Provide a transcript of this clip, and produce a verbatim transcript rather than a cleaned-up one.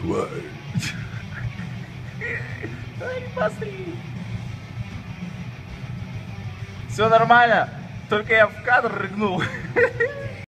Давай. Посмотри. Все нормально, только я в кадр рыгнул.